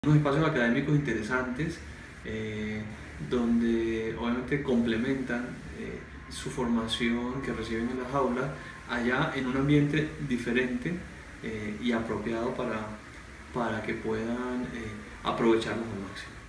Unos espacios académicos interesantes donde obviamente complementan su formación que reciben en las aulas allá en un ambiente diferente y apropiado para que puedan aprovecharlos al máximo.